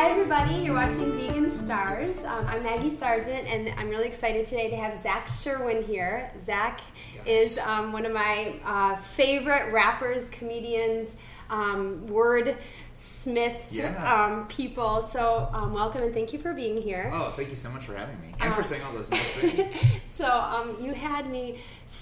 Hi everybody, you're watching Vegan Starz. I'm Maggie Sargent and I'm really excited today to have Zach Sherwin here. Zach is one of my favorite rappers, comedians, wordsmith people. So welcome and thank you for being here. Oh, thank you so much for having me and for saying all those nice things. So you had me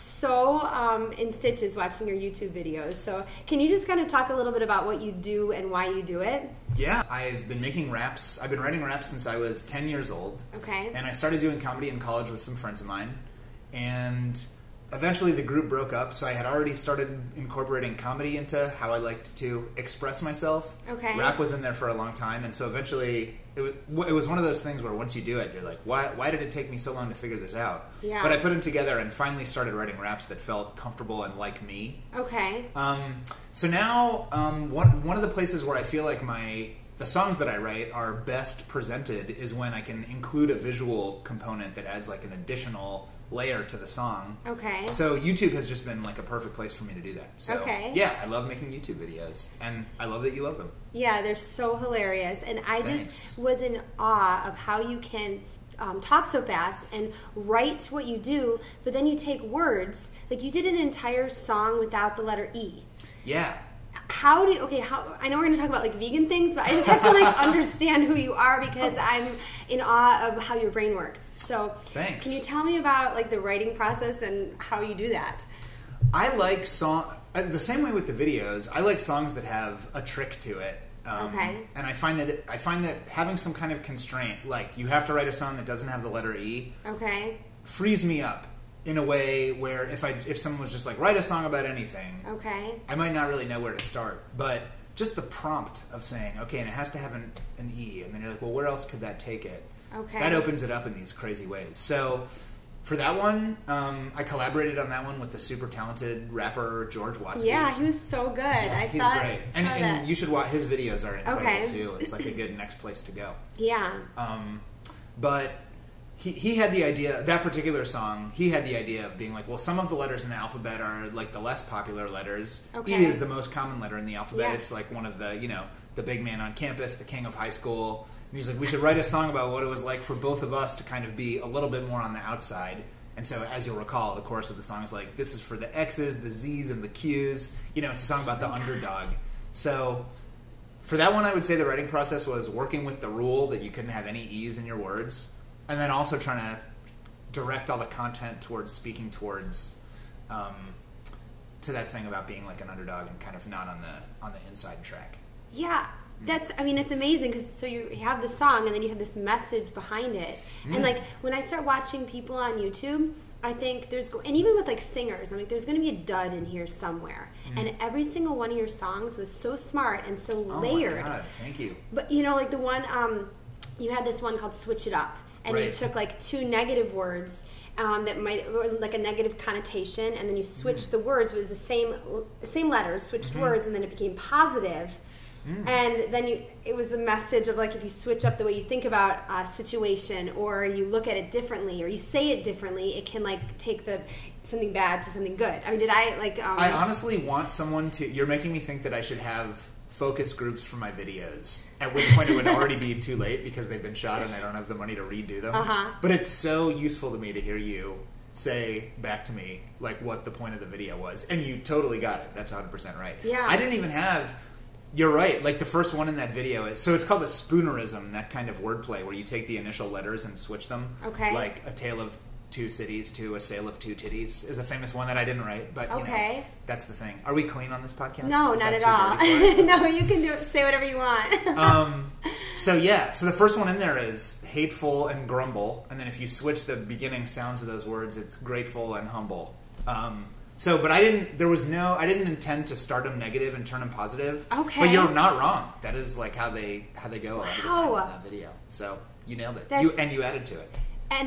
so in stitches watching your YouTube videos. So can you just kind of talk a little bit about what you do and why you do it? Yeah, I've been making raps. I've been writing raps since I was 10 years old. Okay. And I started doing comedy in college with some friends of mine. And eventually the group broke up, so I had already started incorporating comedy into how I liked to express myself. Okay. Rap was in there for a long time, and so eventually it was one of those things where once you do it, you're like, why did it take me so long to figure this out? Yeah. But I put them together and finally started writing raps that felt comfortable and like me. Okay. So now, one of the places where I feel like the songs that I write are best presented is when I can include a visual component that adds like an additional layer to the song. Okay. So YouTube has just been like a perfect place for me to do that. So okay. Yeah, I love making YouTube videos, and I love that you love them. Yeah, they're so hilarious, and I just was in awe of how you can talk so fast and write what you do, but then you take words, like you did an entire song without the letter E. Yeah. How I know we're going to talk about like vegan things, but I just have to like understand who you are because I'm in awe of how your brain works. So thanks. Can you tell me about like the writing process and how you do that? I like the same way with the videos. I like songs that have a trick to it. Okay. And I find that having some kind of constraint, like you have to write a song that doesn't have the letter E, okay, frees me up in a way where if someone was just like, write a song about anything, okay, I might not really know where to start. But just the prompt of saying, okay, and it has to have an E, and then you're like, well, where else could that take it? Okay. That opens it up in these crazy ways. So for that one, I collaborated on that one with the super talented rapper George Watsky. Yeah, he was so good. Yeah, he's great. And you should watch his videos are incredible too. It's like a good next place to go. Yeah. But he had the idea, that particular song, he had the idea of being like, well, some of the letters in the alphabet are like the less popular letters. Okay. E is the most common letter in the alphabet. Yeah. It's like one of the, the big man on campus, the king of high school. And he's like, we should write a song about what it was like for both of us to kind of be a little bit more on the outside. And so, as you'll recall, the chorus of the song is like, this is for the X's, the Z's, and the Q's. It's a song about the underdog. So for that one, I would say the writing process was working with the rule that you couldn't have any E's in your words, and then also trying to direct all the content towards speaking towards to that thing about being like an underdog and kind of not on the inside track. Yeah. It's amazing because so you have the song and then you have this message behind it. And like when I start watching people on YouTube, I think and even with like singers, I'm like, there's going to be a dud in here somewhere. And every single one of your songs was so smart and so layered. Oh my God, thank you. But like the one, you had this one called Switch It Up. And you took like two negative words that might, or like a negative connotation, and then you switched the words, but it was the same letters, switched words, and then it became positive. And then it was the message of like if you switch up the way you think about a situation, or you look at it differently, or you say it differently, it can like take something bad to something good. I mean, did I like? I honestly want someone to. You're making me think that I should have focus groups for my videos. At which point it would already be too late because they've been shot and I don't have the money to redo them. But it's so useful to me to hear you say back to me like what the point of the video was, and you totally got it. That's 100% right. Yeah, I didn't even have. You're right. Like the first one in that video is so it's called a spoonerism, that kind of wordplay where you take the initial letters and switch them. Okay. Like A Tale of Two Cities to A Sale of Two Titties is a famous one that I didn't write, but that's the thing. Are we clean on this podcast? No, not at all. No, you can say whatever you want. So the first one in there is hateful and grumble, and then if you switch the beginning sounds of those words, it's grateful and humble. But I didn't intend to start them negative and turn them positive. Okay. But you're not wrong. That is like how they go a lot of the times in that video. So you nailed it. You added to it. And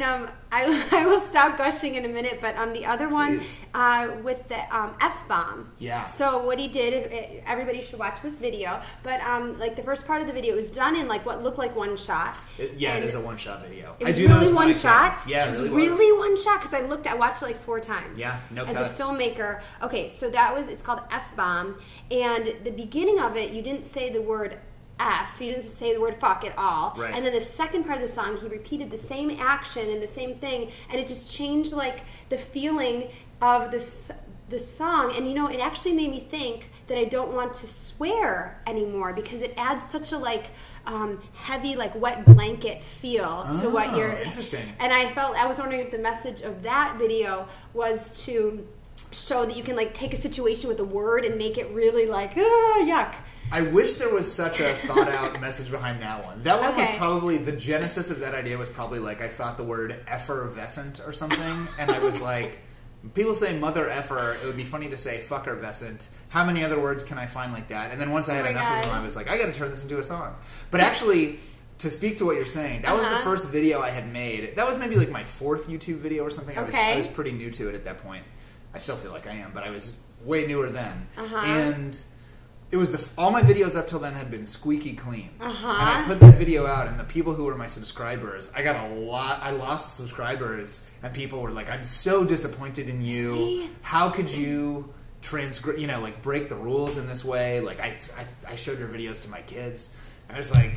I will stop gushing in a minute, but the other one with the F-bomb. Yeah. So what he did, everybody should watch this video, but like the first part of the video was done in like what looked like one shot. It is a one-shot video. It was really one shot? Yeah, it really one shot, because I watched it like 4 times. Yeah, no cuts. As a filmmaker. Okay, so it's called F-bomb, and the beginning of it, you didn't say the word F. He didn't say the word fuck at all. Right. And then the second part of the song, he repeated the same action and the same thing, and it just changed like the feeling of the song. And you know, it actually made me think that I don't want to swear anymore because it adds such a like heavy, like wet blanket feel to what you're. Interesting. And I was wondering if the message of that video was to show that you can like take a situation with a word and make it really like yuck. I wish there was such a thought out message behind that one. That one was probably, the genesis of that idea was probably like, I thought the word effervescent or something, and I was like, people say mother effer, it would be funny to say fuckervescent. How many other words can I find like that? And then once I had enough of them, I was like, I gotta turn this into a song. But actually, to speak to what you're saying, that was the first video I had made. That was maybe like my 4th YouTube video or something. I was pretty new to it at that point. I still feel like I am, but I was way newer then. And it was all my videos up till then had been squeaky clean. And I put that video out, and the people who were my subscribers, I got a lot. I lost subscribers, and people were like, "I'm so disappointed in you. How could you break the rules in this way?" Like I showed your videos to my kids, and I was like,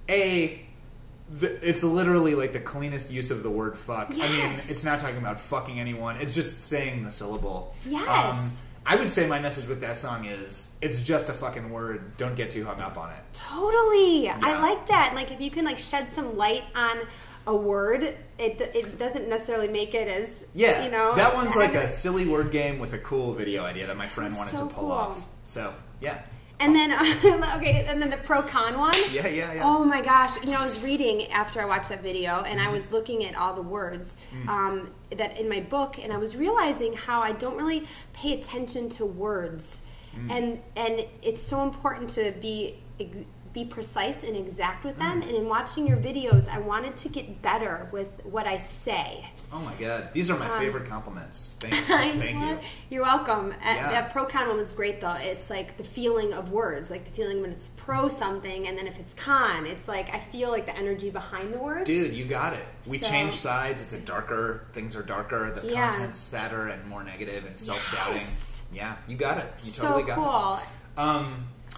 it's literally like the cleanest use of the word fuck. Yes. I mean, it's not talking about fucking anyone. It's just saying the syllable. Yes. I would say my message with that song is, it's just a fucking word. Don't get too hung up on it. Totally. Yeah. I like that. Like, if you can, like, shed some light on a word, it doesn't necessarily make it as, you know. That one's like a silly word game with a cool video idea that my friend wanted to pull off. So, yeah. And then, and then the pro-con one. Yeah. Oh my gosh. You know, I was reading after I watched that video, and I was looking at all the words that in my book, and I was realizing how I don't really pay attention to words. And it's so important to be precise and exact with them. And in watching your videos, I wanted to get better with what I say. Oh my god, these are my favorite compliments. Thank you. You're welcome. That pro-con one was great, though. It's like the feeling of words, like the feeling when it's pro something, and then if it's con, it's like I feel like the energy behind the words. Dude, you got it. We change sides. It's things are darker. The content's sadder and more negative and self-doubting. Yes. Yeah, you got it. You totally got it.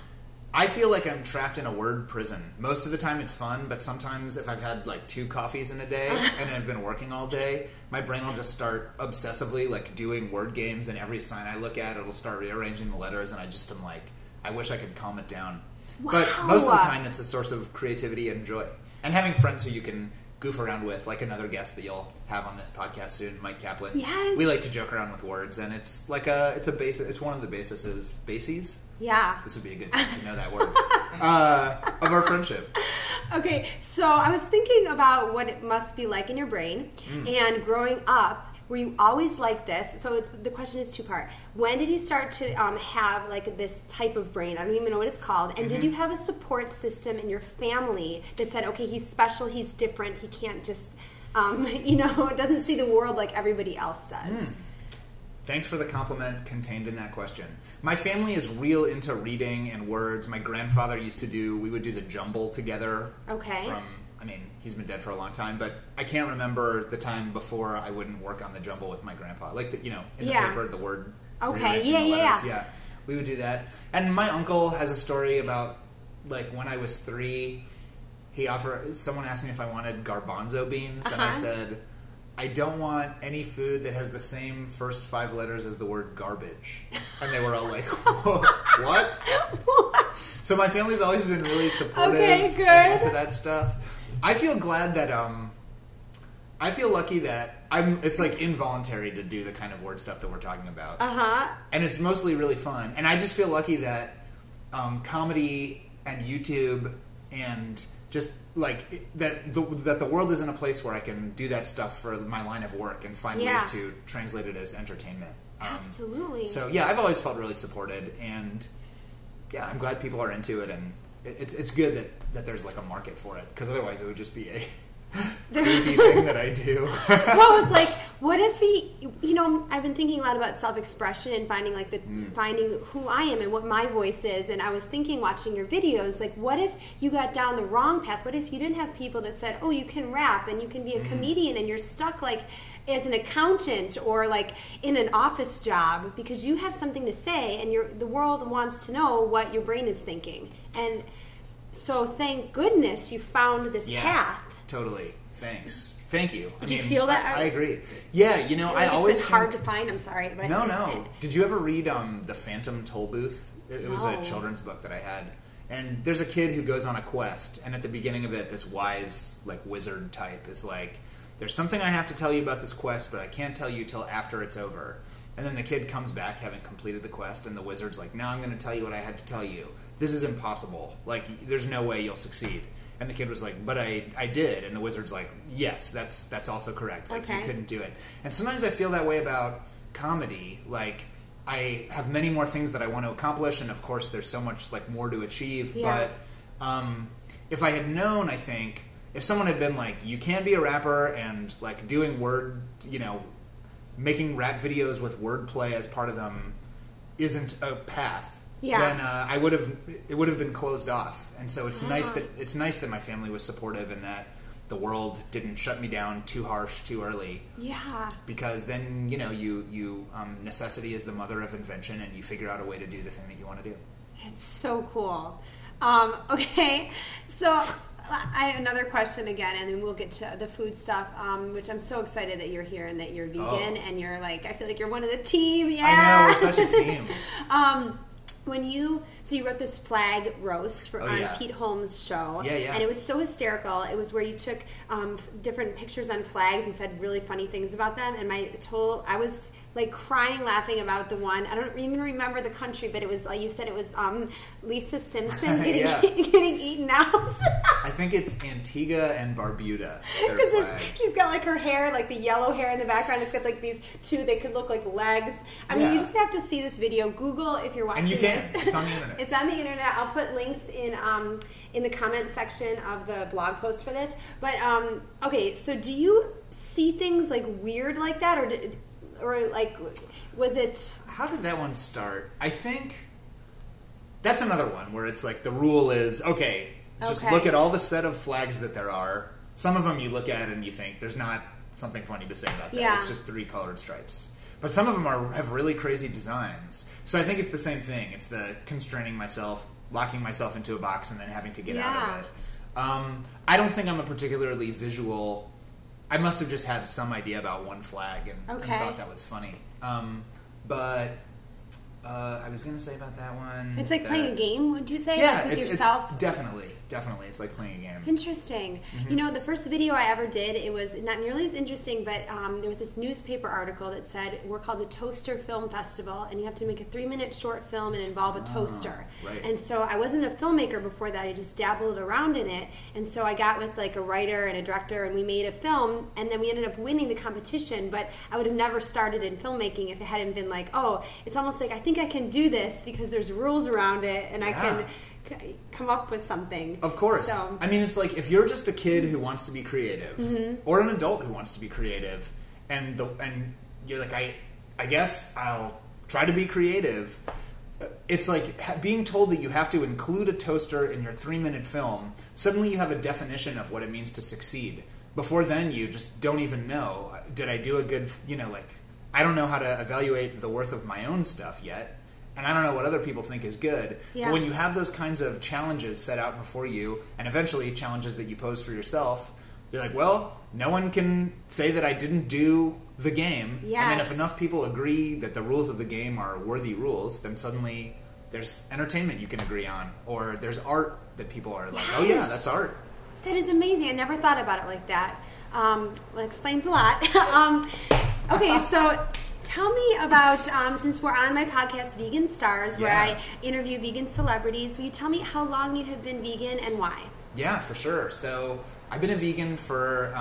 I feel like I'm trapped in a word prison. Most of the time it's fun, but sometimes if I've had like 2 coffees in a day and I've been working all day, my brain will just start obsessively like doing word games, and every sign I look at, it'll start rearranging the letters, and I just am like, I wish I could calm it down. Wow. But most of the time it's a source of creativity and joy. And having friends who you can goof around with, like another guest that you'll have on this podcast soon, Mike Kaplan. Yes. We like to joke around with words, and it's like it's one of the bases. Yeah. This would be a good time to know that word. Of our friendship. Okay, so I was thinking about what it must be like in your brain, and growing up, were you always like this? So the question is 2-part. When did you start to have like this type of brain? I don't even know what it's called. And did you have a support system in your family that said, okay, he's special, he's different, he can't just, doesn't see the world like everybody else does? Thanks for the compliment contained in that question. My family is real into reading and words. My grandfather we would do the jumble together. Okay. He's been dead for a long time, but I can't remember the time before I wouldn't work on the jumble with my grandpa. Like, in the paper, the word. Okay, yeah. We would do that. And my uncle has a story about, like, when I was 3, someone asked me if I wanted garbanzo beans, and I said, I don't want any food that has the same first 5 letters as the word garbage. And they were all like, what? So my family's always been really supportive and into that stuff. I feel glad that, I feel lucky that it's like involuntary to do the kind of word stuff that we're talking about. And it's mostly really fun. And I just feel lucky that comedy and YouTube and just like that the world is in a place where I can do that stuff for my line of work and find ways to translate it as entertainment. Absolutely. So yeah, I've always felt really supported, and yeah, I'm glad people are into it, and it's good that there's like a market for it, because otherwise it would just be a creepy thing that I do. Well, it's like, what if I've been thinking a lot about self-expression and finding finding who I am and what my voice is, and I was thinking, watching your videos, like, what if you got down the wrong path? What if you didn't have people that said, oh, you can rap and you can be a comedian, and you're stuck like as an accountant or like in an office job because you have something to say, and the world wants to know what your brain is thinking. And So thank goodness you found this path. Totally. Thanks. Thank you. Do you feel that? I agree. Yeah, you know, I always it's been hard to find. I'm sorry. But No. Did you ever read The Phantom Toll Booth? It was a children's book that I had. And there's a kid who goes on a quest, and at the beginning of it, this wise, like, wizard type is like, there's something I have to tell you about this quest, but I can't tell you till after it's over. And then the kid comes back having completed the quest, and the wizard's like, now I'm going to tell you what I had to tell you. This is impossible. Like, there's no way you'll succeed. And the kid was like, but I did. And the wizard's like, yes, that's also correct. Like, you couldn't do it. And sometimes I feel that way about comedy. Like, I have many more things that I want to accomplish, and of course there's so much like more to achieve. Yeah. But if I had known, I think, if someone had been like, you can be a rapper and like doing making rap videos with wordplay as part of them isn't a path, then it would have been closed off. And so it's nice that my family was supportive and that the world didn't shut me down too harsh too early. Yeah. Because then, you necessity is the mother of invention, and you figure out a way to do the thing that you want to do. It's so cool. Okay, so another question again, and then we'll get to the food stuff, which I'm so excited that you're here and that you're vegan, and you're like, I feel like you're one of the team. Yeah. I know, we're such a team. So you wrote this flag roast on Pete Holmes' show, and it was so hysterical. It was where you took different pictures on flags and said really funny things about them, and I was like crying laughing about the one. I don't even remember the country, but it was you said it was Lisa Simpson getting eaten out. I think it's Antigua and Barbuda. Because she's got like her hair, like the yellow hair in the background. It's got like these two. They could look like legs. I mean, you just have to see this video. Google if you're watching. And you can. It's on the internet. It's on the internet. I'll put links in the comment section of the blog post for this. But okay, so do you see things like weird like that, or like was it? How did that one start? I think that's another one where it's like the rule is just look at all the set of flags that there are. Some of them you look at and you think there's not something funny to say about that. Yeah. It's just 3 colored stripes. But some of them have really crazy designs. So I think it's the same thing. It's the constraining myself, locking myself into a box, and then having to get out of it. I don't think I'm a particularly visual. I must have just had some idea about one flag and thought that was funny. But I was going to say about that one. It's like playing a game, would you say? Yeah, with yourself? It's definitely. It's like playing a game. Interesting. Mm-hmm. The first video I ever did, it was not nearly as interesting, but there was this newspaper article that said, we're called the Toaster Film Festival, and you have to make a 3-minute short film and involve a toaster. Right. And so I wasn't a filmmaker before that. I just dabbled around in it. And so I got with like a writer and a director, and we made a film, and then we ended up winning the competition, but I would have never started in filmmaking if it hadn't been like, it's almost like I think I can do this because there's rules around it, and I can come up with something. Of course. So, I mean, it's like if you're just a kid who wants to be creative, or an adult who wants to be creative, and you're like, I guess I'll try to be creative. It's like being told that you have to include a toaster in your 3-minute film. Suddenly you have a definition of what it means to succeed. Before then, you just don't even know. Did I do a good, I don't know how to evaluate the worth of my own stuff yet. And I don't know what other people think is good. Yeah. But when you have those kinds of challenges set out before you, and eventually challenges that you pose for yourself, you're like, well, no one can say that I didn't do the game. Yes. And then if enough people agree that the rules of the game are worthy rules, then suddenly there's entertainment you can agree on. Or there's art that people are like, oh yeah, that's art. That is amazing. I never thought about it like that. Well, it explains a lot. Okay, so tell me about, since we're on my podcast, Vegan Starz, where I interview vegan celebrities, will you tell me how long you have been vegan and why? Yeah, for sure. So I've been a vegan for,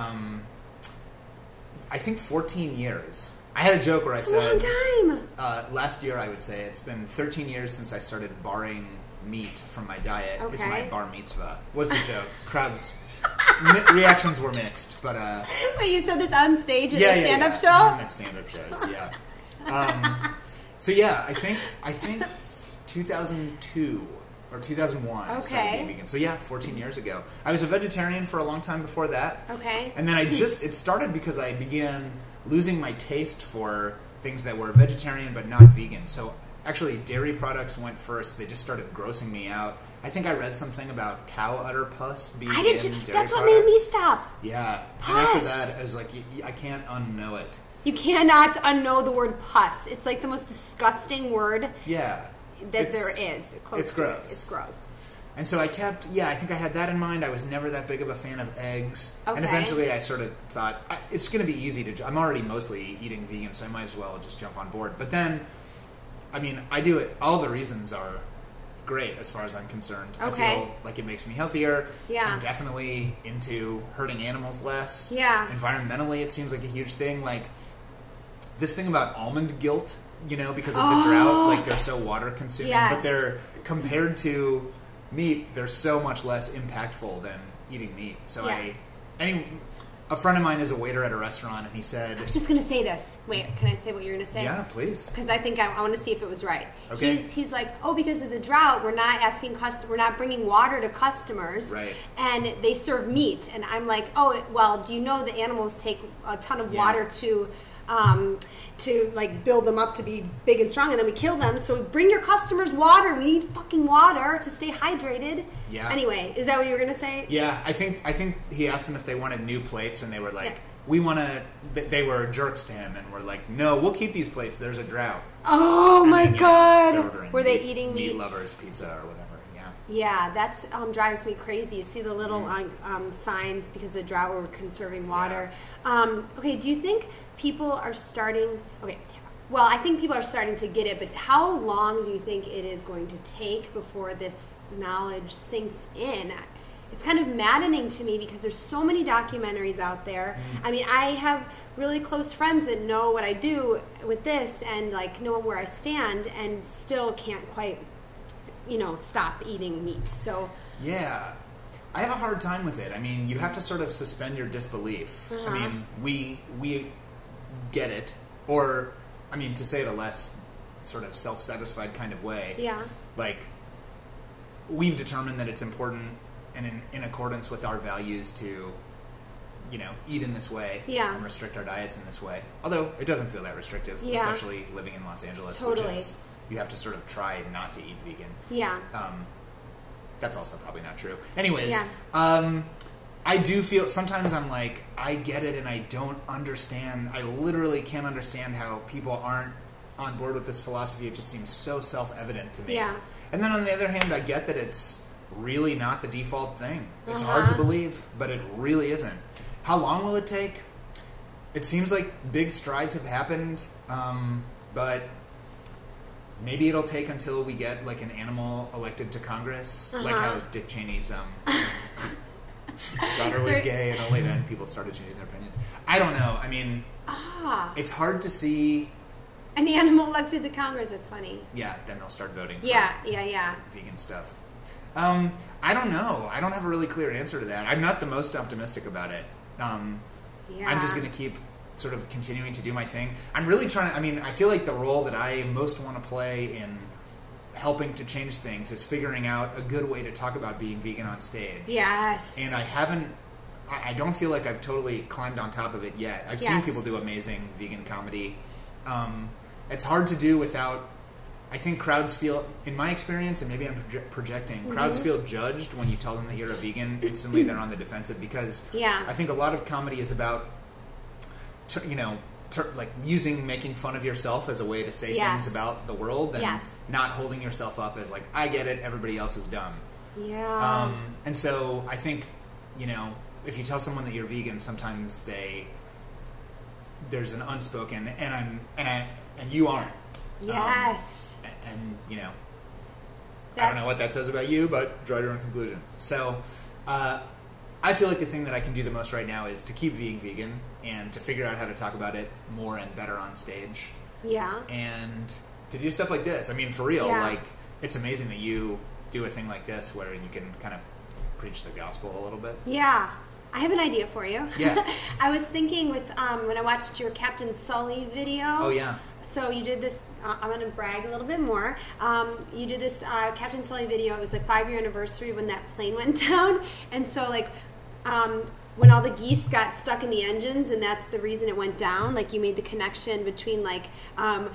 I think 14 years. I had a joke where I said... a long time! Last year, I would say, it's been 13 years since I started barring meat from my diet. Okay. It's my bar mitzvah, was the joke. Crowds... reactions were mixed, but... Wait, you said this on stage at a stand-up show? At stand-up shows, yeah. So yeah, I think 2002 or 2001 I started being vegan. So yeah, 14 years ago. I was a vegetarian for a long time before that. Okay. And then it started because I began losing my taste for things that were vegetarian but not vegan. So actually, dairy products went first. They just started grossing me out. I think I read something about cow udder pus being in dairy products. That's what made me stop. Yeah. Pus. And after that, I was like, I can't unknow it. You cannot unknow the word pus. It's like the most disgusting word that there is. It's gross. It's gross. And so I kept, I think I had that in mind. I was never that big of a fan of eggs. Okay. And eventually I sort of thought, it's going to be easy to, I'm already mostly eating vegan, so I might as well just jump on board. But then, I mean, I do it, all the reasons are great as far as I'm concerned. Okay. I feel like it makes me healthier. Yeah. I'm definitely into hurting animals less. Yeah. Environmentally, it seems like a huge thing. Like, this thing about almond guilt, because of the drought, like they're so water consuming. Yes. But they're, compared to meat, they're so much less impactful than eating meat. So a friend of mine is a waiter at a restaurant, and he said... I was just going to say this. Wait, can I say what you're going to say? Yeah, please. Because I think I want to see if it was right. Okay. He's like, because of the drought, we're not bringing water to customers. Right. And they serve meat. And I'm like, do you know the animals take a ton of water to like build them up to be big and strong, and then we kill them. So bring your customers water. We need fucking water to stay hydrated. Yeah. Anyway, is that what you were gonna say? Yeah, I think he asked them if they wanted new plates, and they were like, we want to. They were jerks to him, and we're like, no, we'll keep these plates. There's a drought. Oh my god! Were they eating meat lovers pizza or whatever? Yeah, that's drives me crazy. You see the little signs because of the drought, we're conserving water. Yeah. Okay, do you think people are starting... Okay, well, I think people are starting to get it, but how long do you think it is going to take before this knowledge sinks in? It's kind of maddening to me because there's so many documentaries out there. I mean, I have really close friends that know what I do with this and like know where I stand and still can't quite... stop eating meat. So yeah, I have a hard time with it. I mean, you have to sort of suspend your disbelief. I mean, we get it, or I mean, to say it a less sort of self-satisfied kind of way. Yeah, like we've determined that it's important and in accordance with our values to eat in this way and restrict our diets in this way. Although it doesn't feel that restrictive, especially living in Los Angeles, which is you have to sort of try not to eat vegan. Yeah. That's also probably not true. Anyways, I do feel, sometimes I'm like, I get it and I don't understand. I literally can't understand how people aren't on board with this philosophy. It just seems so self-evident to me. Yeah. And then on the other hand, I get that it's really not the default thing. It's hard to believe, but it really isn't. How long will it take? It seems like big strides have happened, but... maybe it'll take until we get like an animal elected to Congress, like how Dick Cheney's daughter was gay, and only then people started changing their opinions. I don't know. I mean, it's hard to see an animal elected to Congress. That's funny. Yeah, then they'll start voting. For vegan stuff. I don't know. I don't have a really clear answer to that. I'm not the most optimistic about it. I'm just going to keep sort of continuing to do my thing. I'm really trying to, I mean, I feel like the role that I most want to play in helping to change things is figuring out a good way to talk about being vegan on stage. Yes. And I don't feel like I've totally climbed on top of it yet. I've seen people do amazing vegan comedy. It's hard to do without, I think crowds feel, in my experience, and maybe I'm projecting, crowds feel judged when you tell them that you're a vegan. Instantly they're on the defensive because I think a lot of comedy is about like making fun of yourself as a way to say things about the world and not holding yourself up as like, I get it, everybody else is dumb. Yeah. And so I think, if you tell someone that you're vegan, sometimes there's an unspoken, and you aren't. Yes. And I don't know what that says about you, but draw your own conclusions. So, I feel like the thing that I can do the most right now is to keep being vegan and to figure out how to talk about it more and better on stage. Yeah. And to do stuff like this. I mean, for real, like, it's amazing that you do a thing like this where you can kind of preach the gospel a little bit. Yeah. I have an idea for you. Yeah. I was thinking with, when I watched your Captain Sully video. Oh, yeah. So you did this, I'm going to brag a little bit more. You did this Captain Sully video. It was like 5-year anniversary when that plane went down. And so like, when all the geese got stuck in the engines and that's the reason it went down, like you made the connection between like,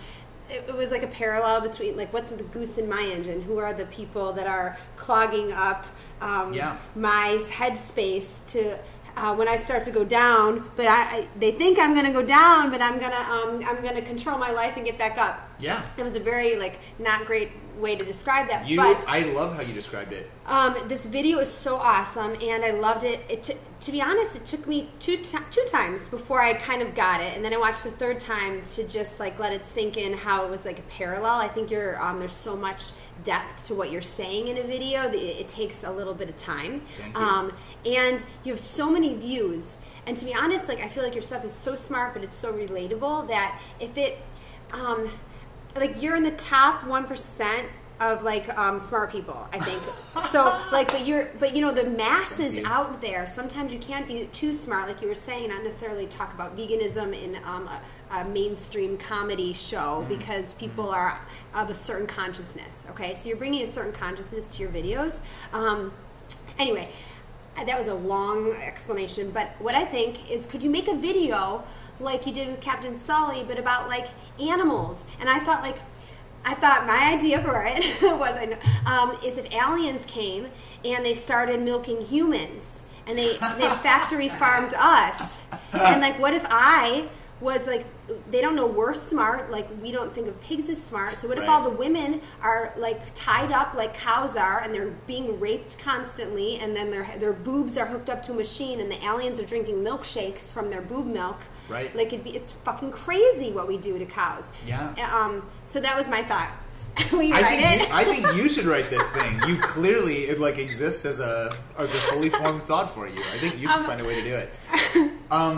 it was like a parallel between like what's the goose in my engine? Who are the people that are clogging up my headspace to when I start to go down? But they think I'm going to go down, but I'm gonna control my life and get back up. Yeah, it was a very like not great way to describe that. I love how you described it. This video is so awesome, and I loved it. To be honest, it took me two times before I kind of got it, and then I watched the third time to just like let it sink in how it was like a parallel. I think there's so much depth to what you're saying in a video that it takes a little bit of time. Thank you. And you have so many views, and to be honest, like I feel like your stuff is so smart, but it's so relatable that if it like you're in the top 1% of like smart people, I think. So like, but you know the masses out there. Sometimes you can't be too smart, like you were saying, not necessarily talk about veganism in a mainstream comedy show because people are of a certain consciousness. Okay, so you're bringing a certain consciousness to your videos. Anyway, that was a long explanation, but what I think is, could you make a video like you did with Captain Sully, but about like animals? And I thought my idea for it was is if aliens came and they started milking humans and they factory farmed us, and like what if I was like, they don't know we're smart, like we don't think of pigs as smart, so what if all the women are like tied up like cows are and they're being raped constantly, and then their boobs are hooked up to a machine and the aliens are drinking milkshakes from their boob milk? Right. Like it's fucking crazy what we do to cows. Yeah. So that was my thought. Will you write it? I think you should write this thing. You clearly, it like exists as a fully formed thought for you. I think you should find a way to do it.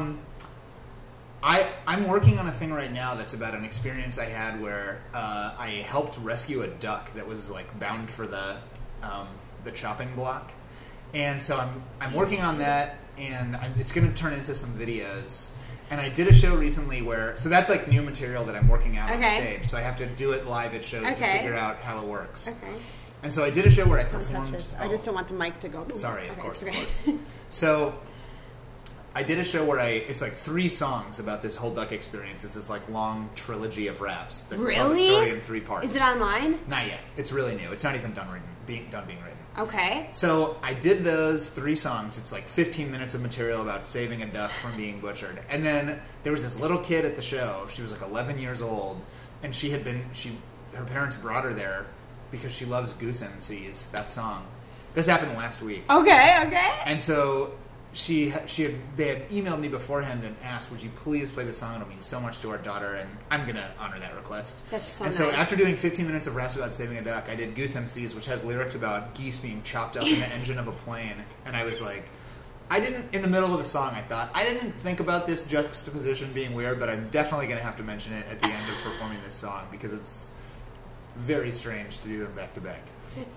I'm working on a thing right now that's about an experience I had where I helped rescue a duck that was like bound for the chopping block, and so I'm working on that, and it's going to turn into some videos. And I did a show recently so that's like new material that I'm working out on stage, so I have to do it live at shows to figure out how it works. Okay. And so I did a show where I performed. I just don't want the mic to go. Sorry, of course. So I did a show where it's like 3 songs about this whole duck experience. It's this like long trilogy of raps that tell the story in 3 parts. Is it online? Not yet. It's really new. It's not even done being written. Okay. So I did those 3 songs. It's like 15 minutes of material about saving a duck from being butchered. And then there was this little kid at the show. She was like 11 years old, and her parents brought her there because she loves Goose and Seas, that song. This happened last week. Okay. And so they had emailed me beforehand and asked, would you please play the song? It'll mean so much to our daughter, and I'm going to honor that request. That's so nice. So after doing 15 minutes of raps about saving a duck, I did Goose MCs, which has lyrics about geese being chopped up in the engine of a plane. And I was like, in the middle of the song, I thought, I didn't think about this juxtaposition being weird, but I'm definitely going to have to mention it at the end of performing this song, because it's very strange to do them back to back.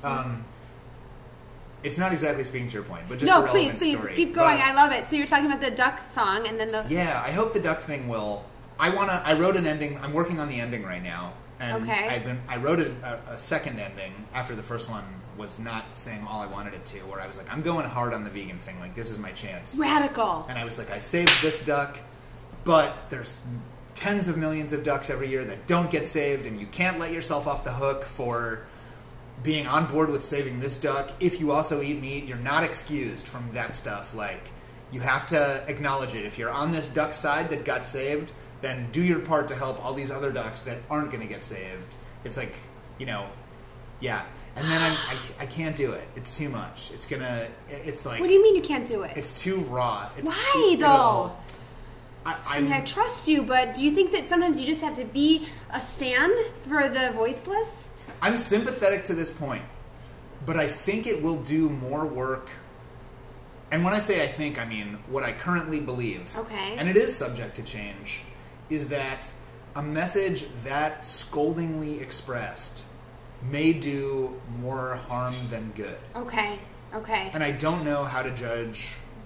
It's not exactly speaking to your point, but just a relevant story. Please keep going. I love it. So you're talking about the duck song, and then I hope the duck thing will. I wrote an ending. I'm working on the ending right now, and I wrote a second ending after the first one was not saying all I wanted it to. Where I was like, I'm going hard on the vegan thing. Like, this is my chance. Radical. And I was like, I saved this duck, but there's tens of millions of ducks every year that don't get saved, and you can't let yourself off the hook for being on board with saving this duck. If you also eat meat, you're not excused from that stuff. Like, you have to acknowledge it. If you're on this duck side that got saved, then do your part to help all these other ducks that aren't going to get saved. It's like, And then I can't do it. It's too much. It's like... What do you mean you can't do it? It's too raw. Why, though? I mean, I trust you, but do you think that sometimes you just have to be a stand for the voiceless? I'm sympathetic to this point, but I think it will do more work. And when I say I think, I mean what I currently believe. Okay. And it is subject to change, is that a message that scoldingly expressed may do more harm than good. Okay. And I don't know how to judge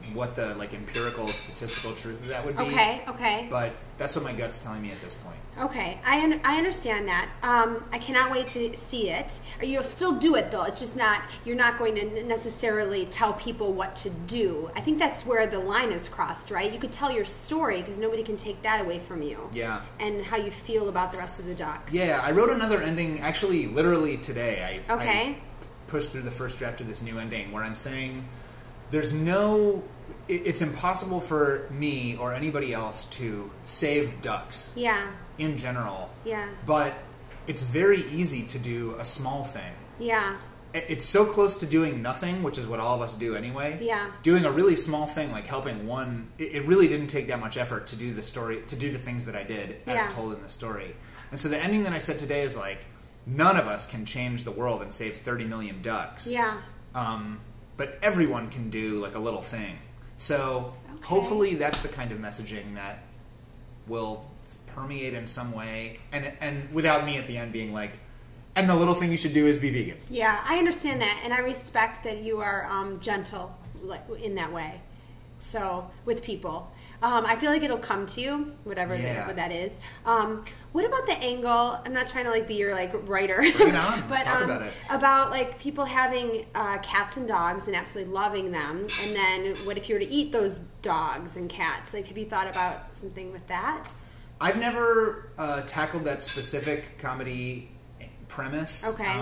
what the like empirical statistical truth of that would be. Okay. But that's what my gut's telling me at this point. Okay, I understand that. I cannot wait to see it. Or you'll still do it though. It's just not, you're not going to necessarily tell people what to do. I think that's where the line is crossed, right? You could tell your story because nobody can take that away from you. Yeah. And how you feel about the rest of the ducks. Yeah, I wrote another ending actually literally today. Okay. I pushed through the first draft of this new ending where I'm saying it's impossible for me or anybody else to save ducks. Yeah. In general. Yeah. But it's very easy to do a small thing. Yeah. It's so close to doing nothing, which is what all of us do anyway. Yeah. Doing a really small thing like helping one, it really didn't take that much effort to do the story, to do the things that I did as told in the story. And so the ending that I said today is like, none of us can change the world and save 30 million ducks. Yeah. But everyone can do like a little thing. So hopefully that's the kind of messaging that will permeate in some way, and without me at the end being like, and the little thing you should do is be vegan. Yeah, I understand that, and I respect that you are gentle in that way. So with people, I feel like it'll come to you, whatever what that is. What about the angle? I'm not trying to like be your like writer, bring it on. but let's talk about it. About like people having cats and dogs and absolutely loving them, and then what if you were to eat those dogs and cats? Like, have you thought about something with that? I've never tackled that specific comedy premise. Okay.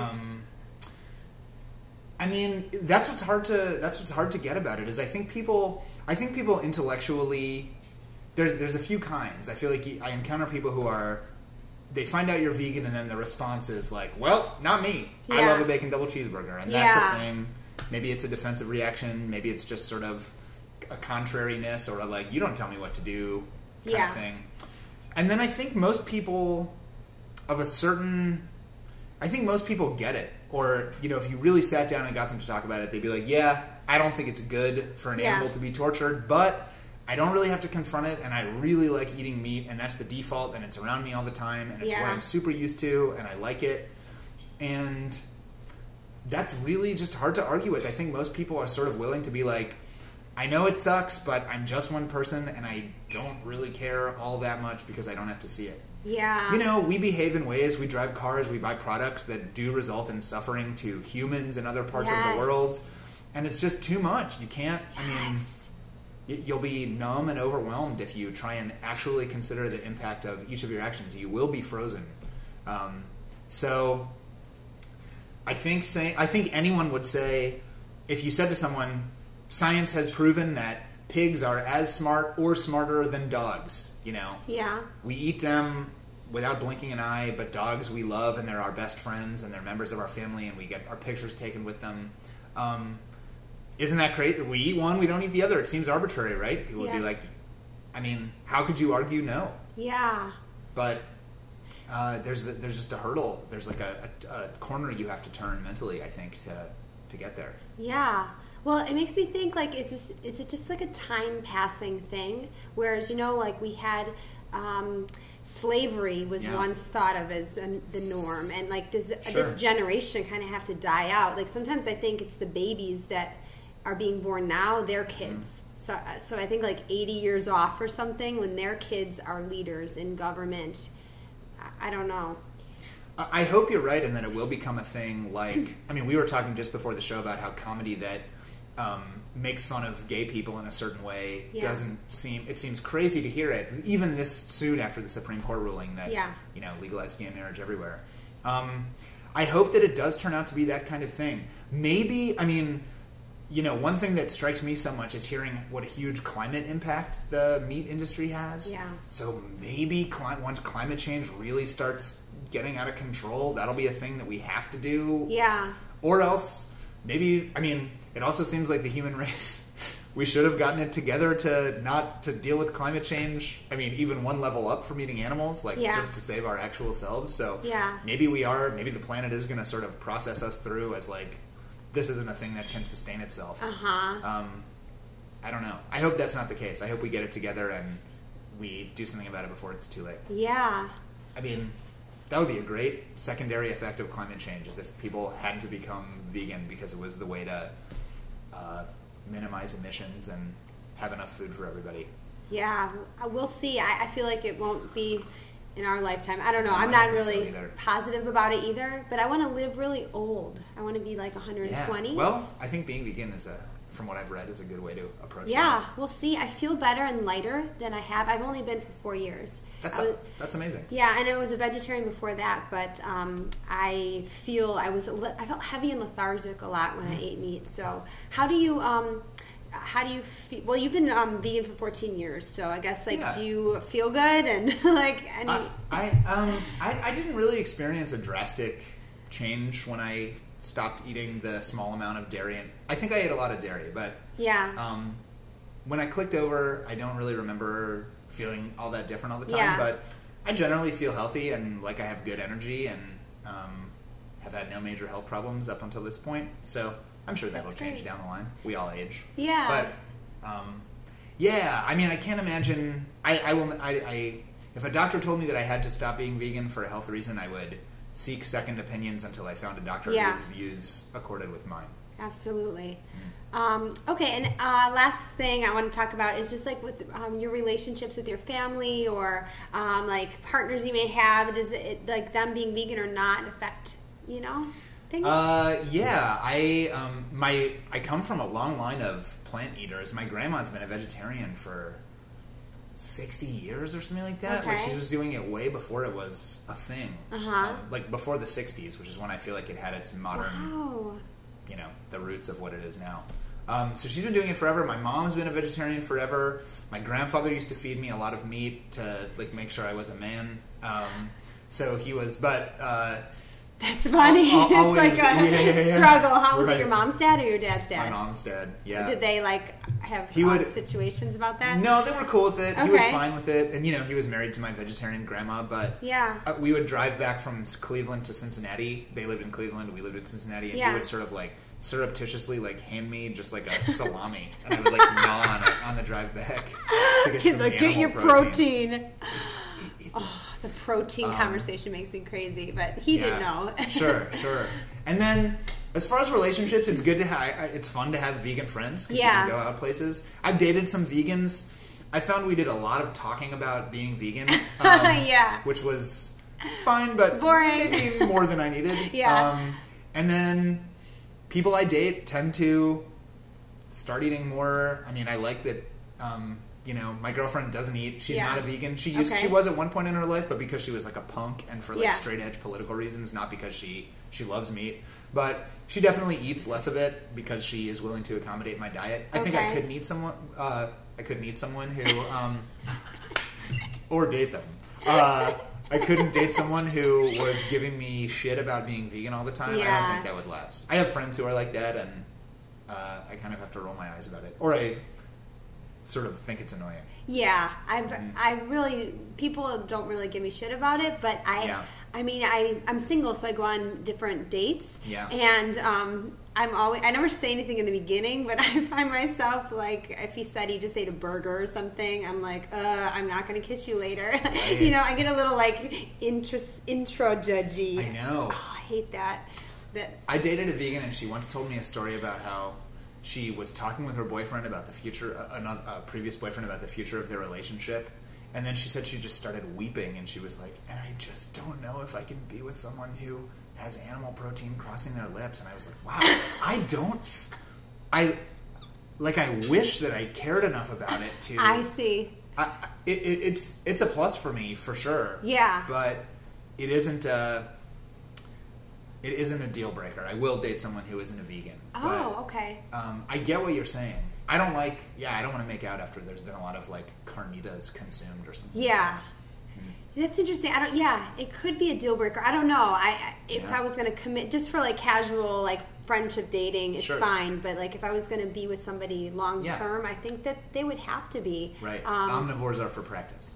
I mean, that's what's hard to get about it. Is I think people intellectually, there's a few kinds. I feel like I encounter people who they find out you're vegan and then the response is like, well, not me. Yeah. I love a bacon double cheeseburger, and that's a thing. Maybe it's a defensive reaction. Maybe it's just sort of a contrariness or a like, you don't tell me what to do kind of thing. And then I think most people get it. Or, if you really sat down and got them to talk about it, they'd be like, yeah, I don't think it's good for an animal to be tortured, but I don't really have to confront it, and I really like eating meat, and that's the default, and it's around me all the time, and it's what I'm super used to, and I like it. And that's really just hard to argue with. I think most people are sort of willing to be like, I know it sucks, but I'm just one person, and I don't really care all that much because I don't have to see it. Yeah. We behave in ways, we drive cars, we buy products that do result in suffering to humans in other parts of the world. And it's just too much. You can't, you'll be numb and overwhelmed if you try and actually consider the impact of each of your actions. You will be frozen. So I think anyone would say, if you said to someone, science has proven that pigs are as smart or smarter than dogs, Yeah. We eat them without blinking an eye, but dogs we love, and they're our best friends, and they're members of our family, and we get our pictures taken with them. Isn't that crazy? We eat one, we don't eat the other. It seems arbitrary, right? People would be like, how could you argue no? Yeah. But there's just a hurdle. There's like a corner you have to turn mentally, I think, to get there. Yeah. Well, it makes me think, like, is it just like a time-passing thing? Whereas, like we had slavery was once thought of as the norm. And, like, does this generation kind of have to die out? Like, sometimes I think it's the babies that are being born now, their kids. So I think, like, 80 years off or something, when their kids are leaders in government. I don't know. I hope you're right, and that it will become a thing. Like, we were talking just before the show about how comedy that makes fun of gay people in a certain way it seems crazy to hear it, even this soon after the Supreme Court ruling that legalized gay marriage everywhere. I hope that it does turn out to be that kind of thing. Maybe, one thing that strikes me so much is hearing what a huge climate impact the meat industry has. Yeah. So maybe once climate change really starts getting out of control, that'll be a thing that we have to do. Yeah. Or else, maybe, it also seems like the human race, we should have gotten it together to deal with climate change. Even one level up from eating animals, just to save our actual selves. So maybe maybe the planet is going to sort of process us through as like, this isn't a thing that can sustain itself. I don't know. I hope that's not the case. I hope we get it together and we do something about it before it's too late. Yeah. That would be a great secondary effect of climate change, is if people had to become vegan because it was the way to minimize emissions and have enough food for everybody. Yeah, we'll see. I feel like it won't be in our lifetime. I don't know. I'm not really positive about it either, but I want to live really old. I want to be like 120. Yeah. Well, I think being vegan from what I've read, is a good way to approach it. Yeah, we'll see. I feel better and lighter than I have. I've only been for 4 years. That's amazing. Yeah, and I was a vegetarian before that, but I felt heavy and lethargic a lot when I ate meat. So how do you feel? Well, you've been vegan for 14 years, so I guess do you feel good and like any? I didn't really experience a drastic change when I stopped eating the small amount of dairy. And I think I ate a lot of dairy, but when I clicked over, I don't really remember feeling all that different all the time. Yeah. But I generally feel healthy and like I have good energy and have had no major health problems up until this point. So I'm sure that will change down the line. We all age. Yeah. But I mean, I can't imagine. If a doctor told me that I had to stop being vegan for a health reason, I would seek second opinions until I found a doctor whose views accorded with mine. Absolutely. Okay, and last thing I want to talk about is just like with your relationships with your family or like partners you may have. Does it, like them being vegan or not, affect things? Yeah, I come from a long line of plant eaters. My grandma's been a vegetarian for 60 years or something like that. Okay. Like she was doing it way before it was a thing. Like before the 60s, which is when I feel like it had its modern, the roots of what it is now. So she's been doing it forever. My mom's been a vegetarian forever. My grandfather used to feed me a lot of meat to like make sure I was a man. So he was, but that's funny. Always, it's like a struggle. How was it your mom's dad or your dad's dad? My mom's dad, yeah. Did they like have situations about that? No, they were cool with it. Okay. He was fine with it. And, he was married to my vegetarian grandma. But we would drive back from Cleveland to Cincinnati. They lived in Cleveland. We lived in Cincinnati. And he would sort of like surreptitiously like hand me just like a salami. And I would like gnaw on it on the drive back to get some animal get your protein. Oh, the protein conversation makes me crazy, but he didn't know. Sure. And then, as far as relationships, it's good to it's fun to have vegan friends because you can go out places. I've dated some vegans. I found we did a lot of talking about being vegan, which was fine, but boring. Maybe more than I needed. And then people I date tend to start eating more. I mean, I like that. My girlfriend doesn't eat. She's not a vegan. She was at one point in her life, but because she was like a punk and for like straight edge political reasons, not because she loves meat. But she definitely eats less of it because she is willing to accommodate my diet. I think I could meet someone. I could meet someone who, or date them. I couldn't date someone who was giving me shit about being vegan all the time. I don't think that would last. I have friends who are like that, and I kind of have to roll my eyes about it, or I sort of think it's annoying. Yeah, I really, people don't really give me shit about it, but I mean, I'm single, so I go on different dates. Yeah. And I never say anything in the beginning, but I find myself like, if he said he just ate a burger or something, I'm like, I'm not going to kiss you later. Right. I get a little like intro judgy. I know. Oh, I hate that. I dated a vegan, and she once told me a story about how she was talking with her boyfriend about the future, a previous boyfriend about the future of their relationship. And then she said she just started weeping, and she was like, and I just don't know if I can be with someone who has animal protein crossing their lips. And I was like, wow, I wish that I cared enough about it to... I see. It's a plus for me, for sure. Yeah. But it isn't a deal breaker. I will date someone who isn't a vegan. Oh, okay. I get what you're saying. I don't want to make out after there's been a lot of like carnitas consumed or something. Yeah. That's interesting. It could be a deal breaker. I don't know. If I was going to commit just for like casual like friendship dating, it's fine. But like if I was going to be with somebody long term, I think that they would have to be. Right. Omnivores are for practice.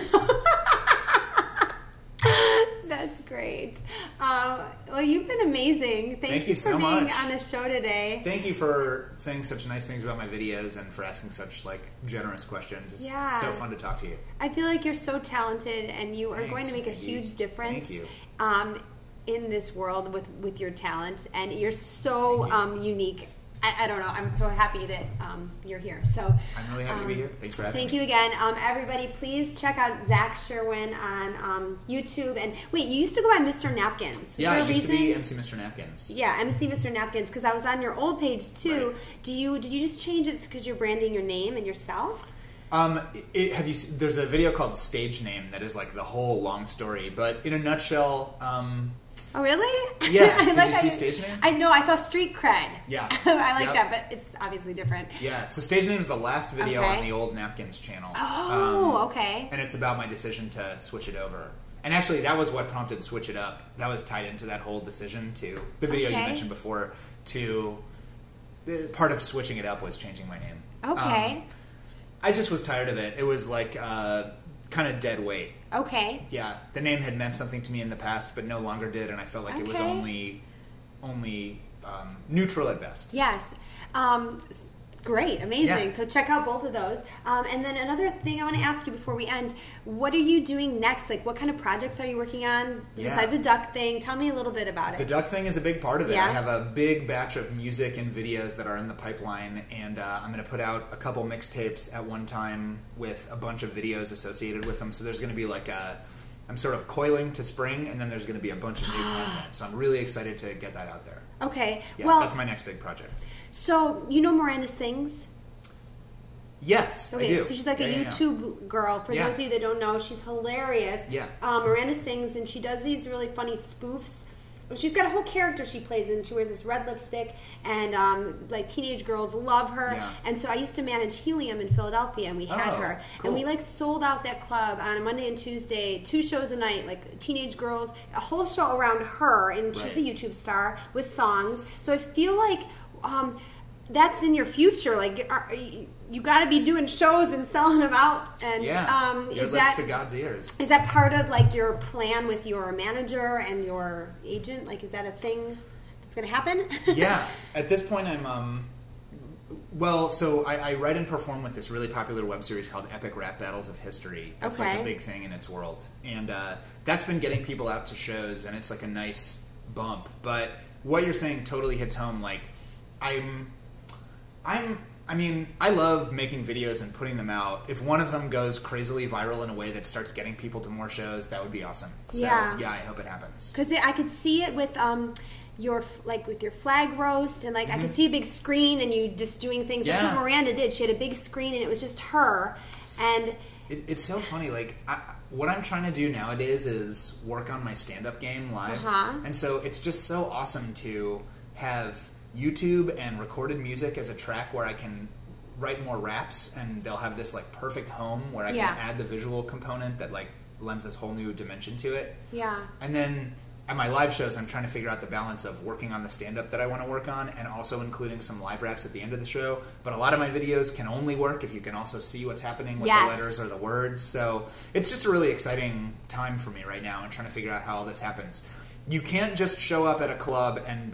That's great. Well, you've been amazing. Thank you so much for being on the show today. Thank you for saying such nice things about my videos and for asking such like generous questions. It's so fun to talk to you. I feel like you're so talented, and you are going to make a huge difference. Thank you. In this world with your talent, and you're so unique I don't know. I'm so happy that you're here. So I'm really happy to be here. Thanks for having me. Thank you again. Everybody, please check out Zach Sherwin on YouTube. And wait, you used to go by Mr. Napkins. Yeah, I used to be MC Mr. Napkins. Yeah, MC Mr. Napkins, because I was on your old page too. Right. Did you just change it because you're branding your name and yourself? There's a video called Stage Name that is like the whole long story, but in a nutshell. Oh, really? Yeah. Did you see Stage Name? I know. I saw Street Cred. Yeah. I like that, but it's obviously different. Yeah. So Stage Name is the last video on the old Napkins channel. Oh, okay. And it's about my decision to switch it over. And actually, that was what prompted Switch It Up. That was tied into that whole decision to the video you mentioned before. To part of switching it up was changing my name. Okay. I just was tired of it. It was like kind of dead weight. Okay. Yeah, the name had meant something to me in the past, but no longer did, and I felt like it was only neutral at best. Yes. Great, amazing. Yeah. So check out both of those. And then another thing I want to ask you before we end, what are you doing next? Like, what kind of projects are you working on besides the duck thing? Tell me a little bit about it. The duck thing is a big part of it. Yeah. I have a big batch of music and videos that are in the pipeline, and I'm going to put out a couple mixtapes at one time with a bunch of videos associated with them. So there's going to be like I'm sort of coiling to spring, and then there's going to be a bunch of new content. So I'm really excited to get that out there. Okay. Yeah, well, that's my next big project. So, you know Miranda Sings? Yes, okay, I do. So she's like a YouTube girl. For those of you that don't know, she's hilarious. Yeah. Miranda Sings, and she does these really funny spoofs. She's got a whole character she plays in. She wears this red lipstick, and like teenage girls love her. Yeah. And so I used to manage Helium in Philadelphia, and we had her. Cool. And we like sold out that club on a Monday and Tuesday, 2 shows a night, like teenage girls, a whole show around her, and she's a YouTube star with songs. So I feel like that's in your future. Like, you got to be doing shows and selling them out. And your lips to God's ears. Is that part of like your plan with your manager and your agent? Like, is that a thing that's going to happen? Yeah. At this point, I'm so I write and perform with this really popular web series called Epic Rap Battles of History. That's like a big thing in its world, and that's been getting people out to shows, and it's like a nice bump. But what you're saying totally hits home. Like, I mean, I love making videos and putting them out. If one of them goes crazily viral in a way that starts getting people to more shows, that would be awesome. So, yeah, I hope it happens. Because I could see it with your flag roast, and like I could see a big screen and you just doing things. That's what Miranda did. She had a big screen and it was just her. And it's so funny. Like, what I'm trying to do nowadays is work on my stand-up game live, and so it's just so awesome to have YouTube and recorded music as a track where I can write more raps, and they'll have this like perfect home where I can add the visual component that like lends this whole new dimension to it. Yeah. And then at my live shows, I'm trying to figure out the balance of working on the stand-up that I want to work on and also including some live raps at the end of the show. But a lot of my videos can only work if you can also see what's happening with the letters or the words. So it's just a really exciting time for me right now and trying to figure out how all this happens. You can't just show up at a club and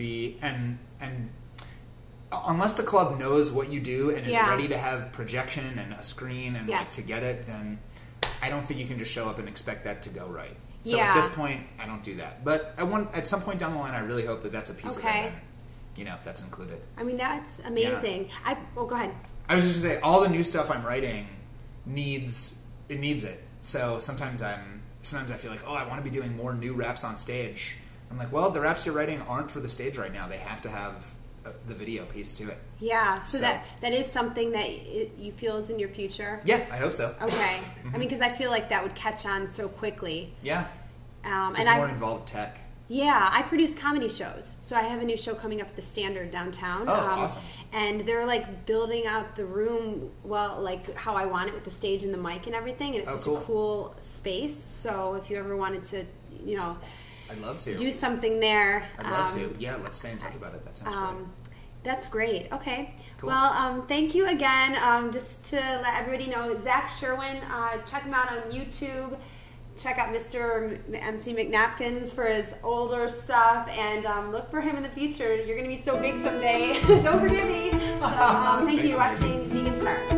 unless the club knows what you do and is ready to have projection and a screen and like to get it, then I don't think you can just show up and expect that to go right. So at this point, I don't do that. But at some point down the line, I really hope that that's a piece of it. And, that's included. I mean, that's amazing. Go ahead. I was just going to say, all the new stuff I'm writing needs it. So sometimes I feel like, I want to be doing more new raps on stage. I'm like, well, the raps you're writing aren't for the stage right now. They have to have the video piece to it. Yeah, so that is something that you feel is in your future? Yeah, I hope so. Okay. I mean, because I feel like that would catch on so quickly. Yeah. Just and more involved tech. Yeah, I produce comedy shows. So I have a new show coming up at the Standard downtown. Oh, awesome. And they're like building out the room, like how I want it with the stage and the mic and everything. And it's such a cool space. So if you ever wanted to, I'd love to do something there. I'd love to. Yeah, let's stay in touch about it. That sounds great. That's great. Okay. Cool. Well, thank you again. Just to let everybody know, Zach Sherwin, check him out on YouTube. Check out Mr. MC McNapkins for his older stuff, and look for him in the future. You're going to be so big someday. Don't forget me. So, thank you for watching Vegan Starz.